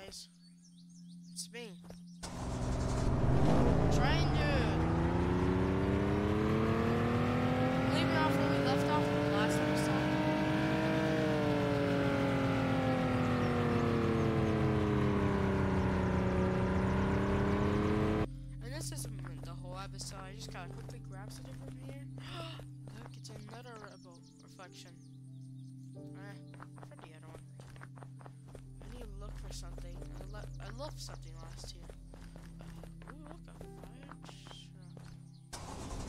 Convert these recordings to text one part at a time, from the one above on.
guys. It's me. Trying to leave it off where we left off in the last episode. And this isn't the whole episode. I just gotta quickly grab something from here. Look, it's another rebel reflection. For the other one. I need to look for something. I love something last year. Ooh, look, a fire truck.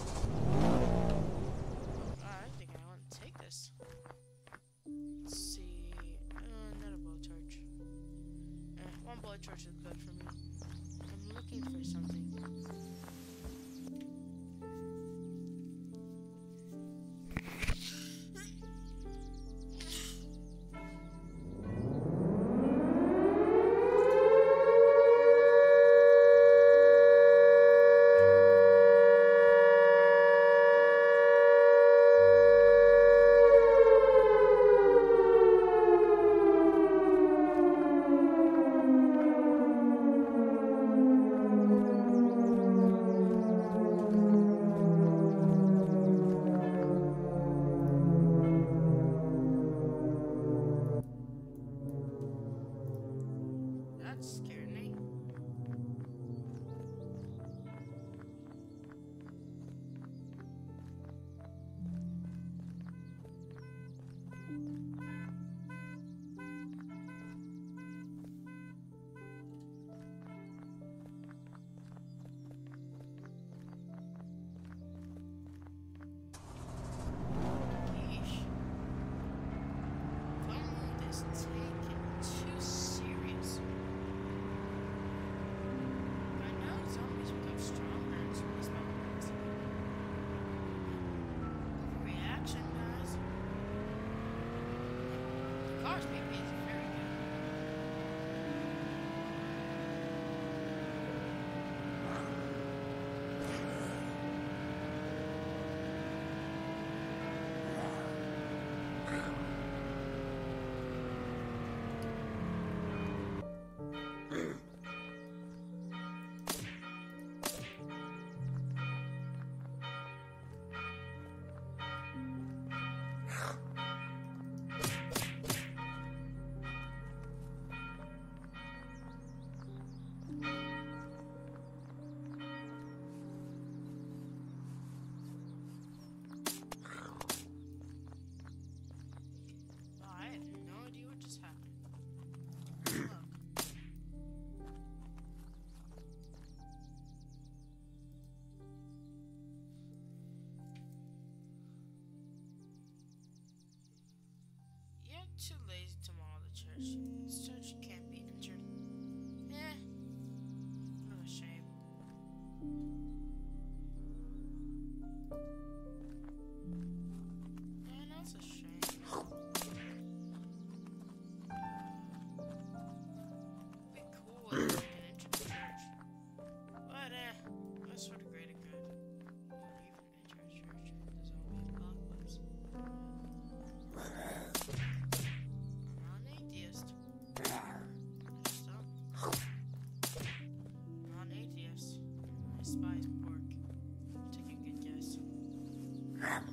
I think I want to take this. Let's see. Another blowtorch. One blowtorch is good for me. I'm looking for something. That scared me. Yeesh. Filming this taking too serious. I know zombies become stronger in these moments. Overreaction, guys. The car's maybe is very good. I have no idea what just happened. Look. You're too lazy to model the church. This church can't be entered. What a shame. That's a shame. Be cool if we can enter the church. But, that's for the greater good. We won't even enter a church in the zombie apocalypse. I'm not an atheist. I just don't. I'm not an atheist. I despise pork. Take a good guess. Nah.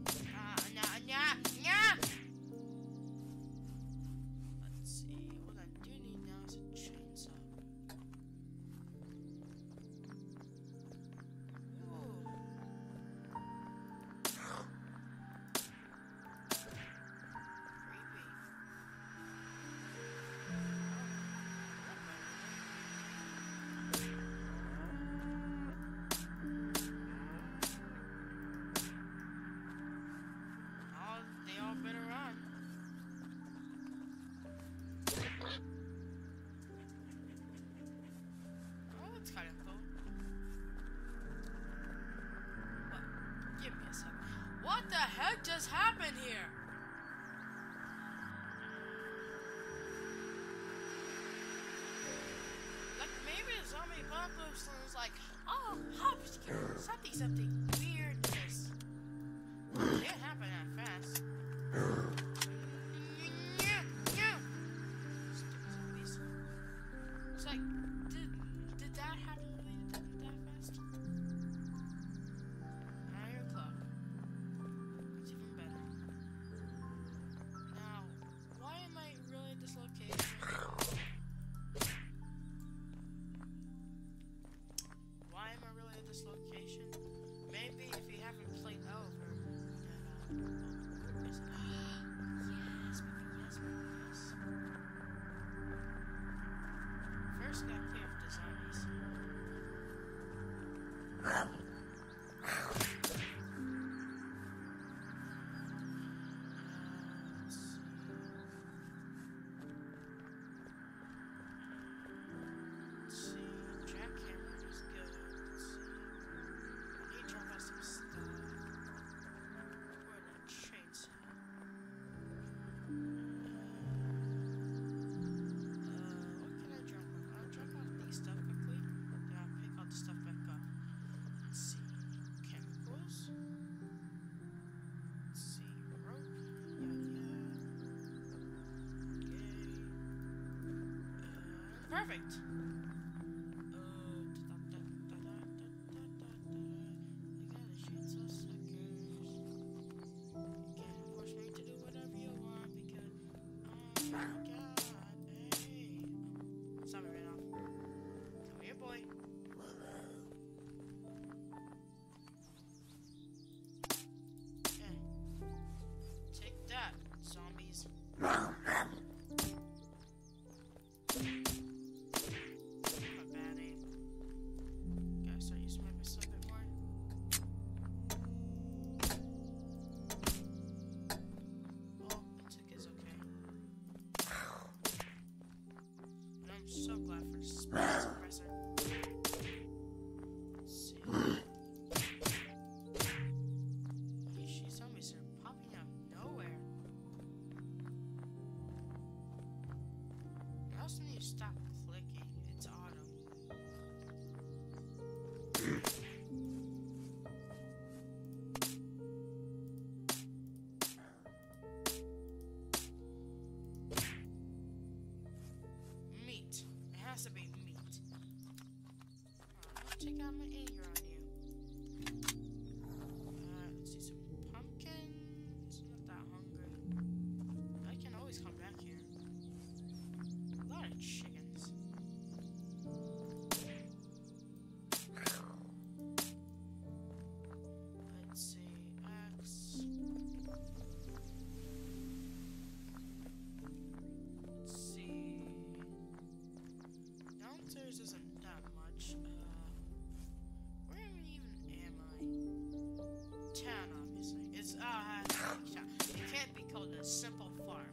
Let's see. What I do need now is a chainsaw. Ooh. Creepy. They all better run. Oh, that's kind of cool. What? Give me a second. What the heck just happened here? Like maybe the zombie apocalypse was like, oh, something weirdness. It didn't happen that fast. Stupid zombies. Like, did that happen really that fast? 9 o'clock. It's even better. Now, why am I really at this location? Why am I really at this location? Maybe if you haven't played over, yes, yes. First, gotta clear up the zombies. Let's see. Jackhammer is good. Let's see. I need to drop out some stuff. Or that chainsaw. What can I drop off? I'll drop off these stuff quickly. Then I'll pick all the stuff back up. Let's see. Chemicals. Let's see. Rope. Yeah. Okay. Perfect. Zombies. I'm a bad aim. Gotta start using my pistol a bit more. Oh, it took his okay. And I'm so glad for the speed suppressor. Let's see. These zombies are popping out of nowhere. I also need to stop clicking. It's auto. Meat. It has to be meat. I'll take out my anger on you. Let's see some pumpkins. I'm not that hungry. I can always come back here. A lot of chickens. Let's see, axe. Let's see. Downstairs isn't that much. Where even am I? Town, obviously. It's town. It can't be called a simple farm.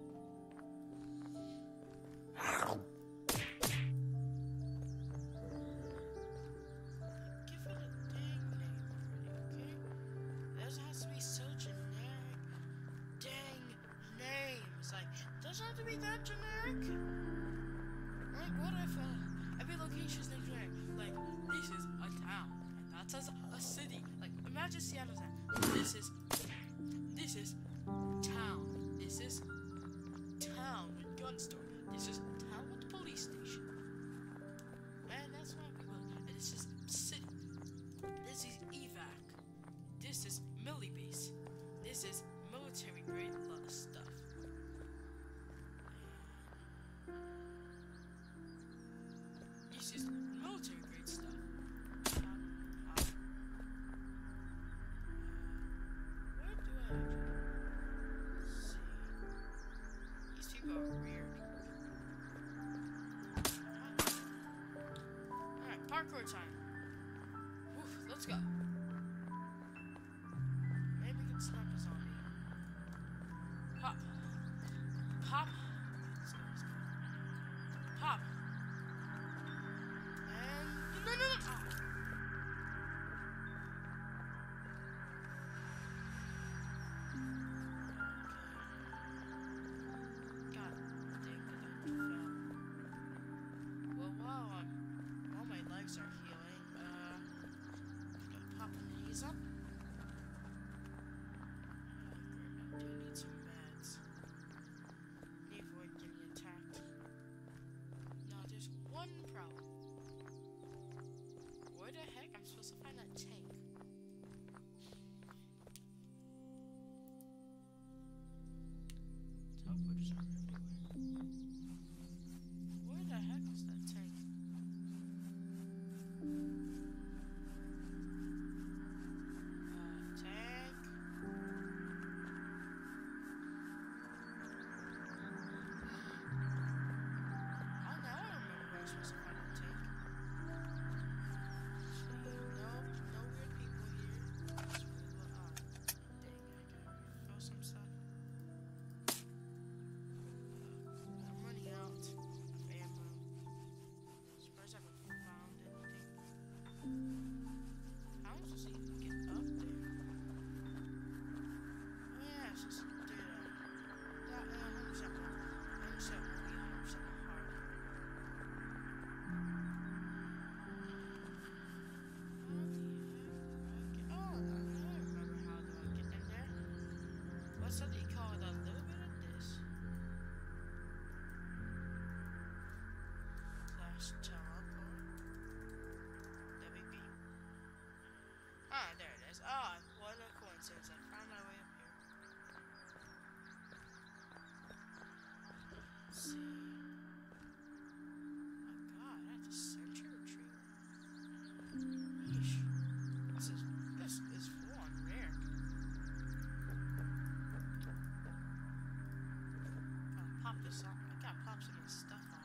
Give it a dang name already, okay? This has to be so generic. Dang names. Like, doesn't have to be that generic. Like, what if every location's named generic? Like, this is a town, and that's a city. Like, imagine Seattle town. This is town. This is town with gun store. This is town with police station. And that's why people. And this is city. This is evac. This is milli base. This is military grade stuff. This is military grade stuff. Where do I actually see? These people are weird. Alright, parkour time. Woof, let's go. Maybe we can snipe a zombie. Pop. Pop. Let's go, let's go. Pop. And no. Ah. God dang it, I fell. Well, while my legs are healing, one problem. Where the heck I'm supposed to find that tank? Teleporters are everywhere. Where the heck is that tank? Tank. Oh, now I remember where I'm supposed to find that tank. Nope, no weird people here. Just really dang, I gotta refill some stuff. I'm running out of ammo. Surprised I haven't found anything. How am I supposed to even get up there? Oh yeah, it's just do that. That 100% will be 100% hard. How the heck do I get? Oh, I remember how do I get in there. What's that you call it? A little bit of this. Slash teleport. WP. Ah, there it is. Ah, what a coincidence. I found my way up here. Let's see. Oh god, that's a sentry retriever. Yeesh. This is full on rare. Gotta pop this on. I gotta pop some of this stuff on.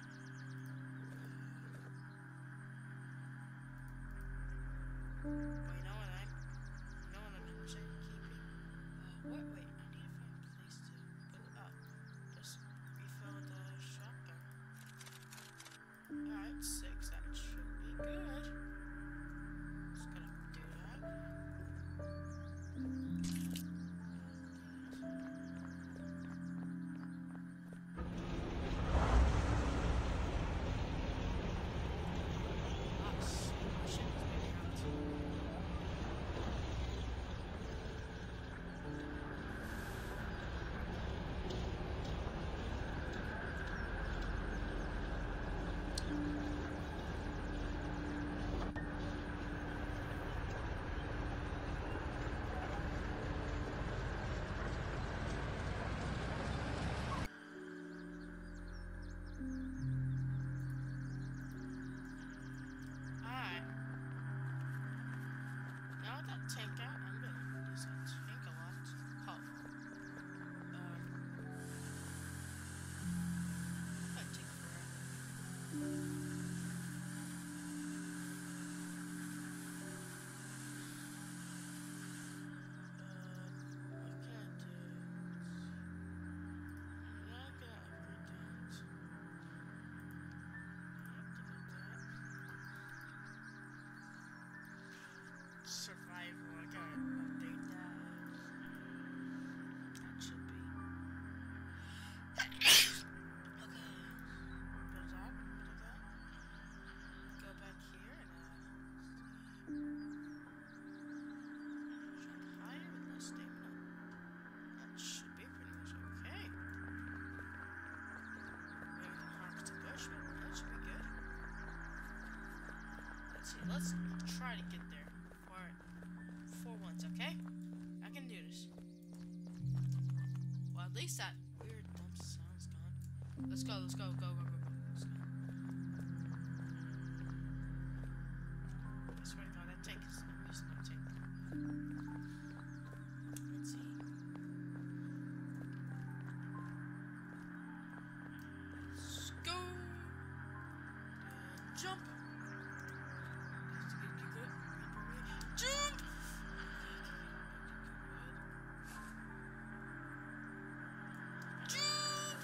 Well, you know what I'm keeping. Wait, I need to find a place to put it up. Just refill the shotgun. Alright, 6. That should be good. Just gonna do that. Ah, shit, it's running out. Alright. Now with that tank out, I'm gonna use that tank a lot. Oh. Might take forever. I can't do it. Yeah, I gotta upgrade that. Survival, I gotta update that. That should be. Okay. Bit of that. Go back here and jump higher with less stamina. That should be pretty much okay. Maybe we can harvest a bush, but that should be good. Let's see, let's try to get there. For once, okay? I can do this. Well, at least that weird dumb sound's gone. Let's go, go. Let's go. I swear to God, that tank is no tank. Let's see. Let's go. And jump. Jump! Jump!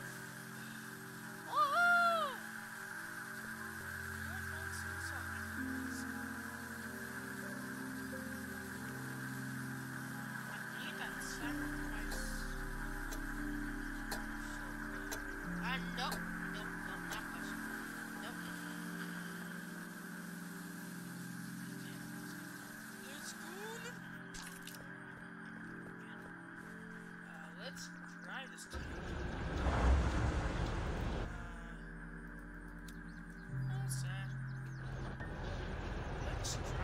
Oh! I need that sacrifice. Nope, not much. Nope. Let's go. Let's try this time. see if